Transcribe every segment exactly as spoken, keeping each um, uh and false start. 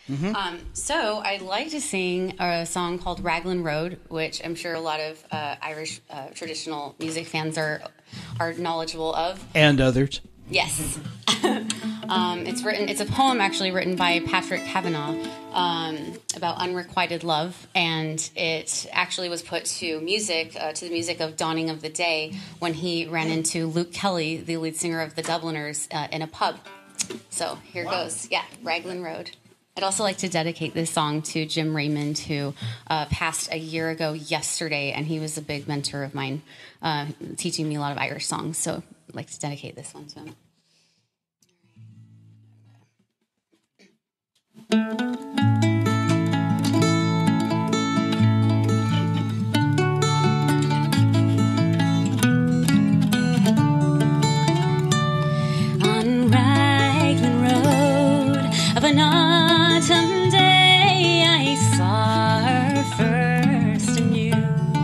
Mm-hmm. Um, so I'd like to sing a song called Raglan Road, which I'm sure a lot of uh, Irish uh, traditional music fans are are knowledgeable of. And others. Yes. um, it's written. It's a poem actually written by Patrick Kavanagh um, about unrequited love, and it actually was put to music, uh, to the music of Dawning of the Day, when he ran into Luke Kelly, the lead singer of the Dubliners, uh, in a pub. So here wow. goes. Yeah, Raglan Road. I'd also like to dedicate this song to Jim Raymond, who uh, passed a year ago yesterday, and he was a big mentor of mine, uh, teaching me a lot of Irish songs. So I'd like to dedicate this one to him. On Raglan Road of an autumn day, I saw her first and knew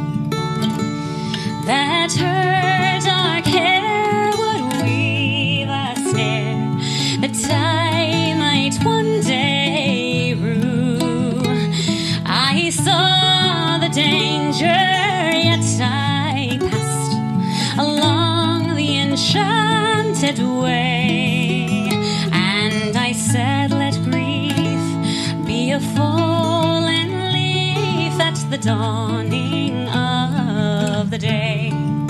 that her dark hair would weave a snare that I might one day rue. I saw the danger, yet I passed along the enchanted way, and I said, let grief be a fallen leaf at the dawning of the day.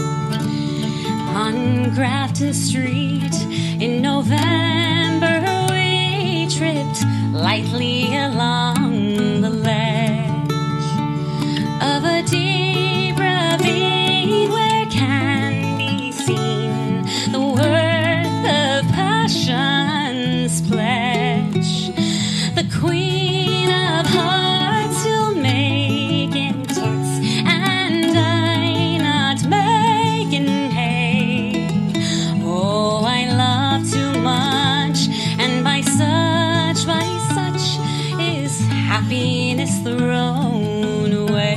On Grafton Street in November we tripped lightly along the ledge of a deep ravine where can be seen the worth of passion's pledge. The Queen of Hearts still making tarts, and I not making hay. Oh, I love too much, and by such, by such is happiness thrown away.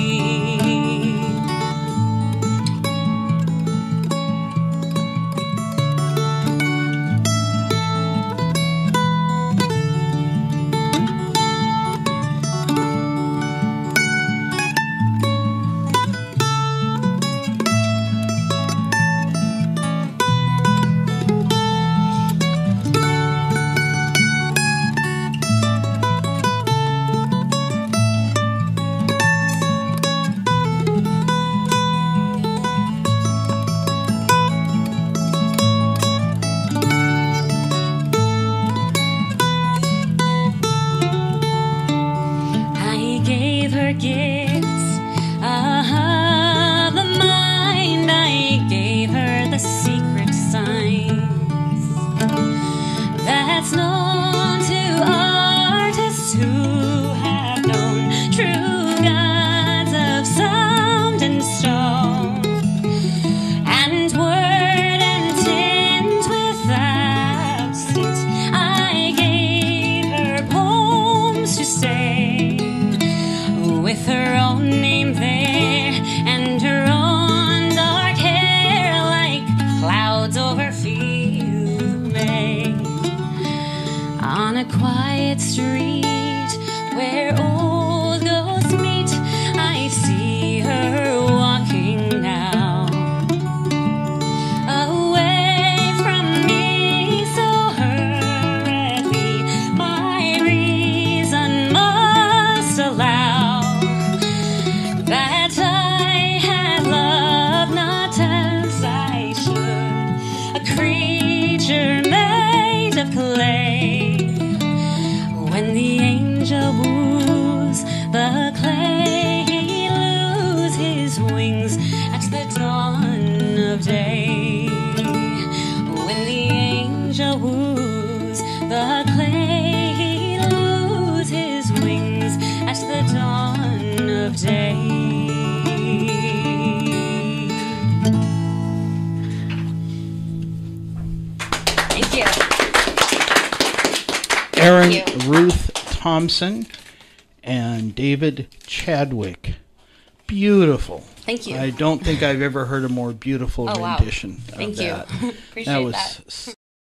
I gave her gifts of the mind. I gave her the secret signs that's known to artists who have known true gods of sound and stone, and word and tint without stint. I gave her poems to say, with her own name there, and her own dark hair like clouds over fields of May. On a quiet street where old ghosts meet, I see her walking now, away from me so hurriedly. My reason must allow that I had loved not as I should, a creature made of clay. When the angel woos the clay, he loses his wings at the dawn of day. When the angel woos the clay, he loses his wings at the dawn of day. Thank you. Aaron Thank you. Ruth Thompson and David Chadwick. Beautiful. Thank you. I don't think I've ever heard a more beautiful Oh, wow. rendition of Thank you. that. Appreciate that was that. s-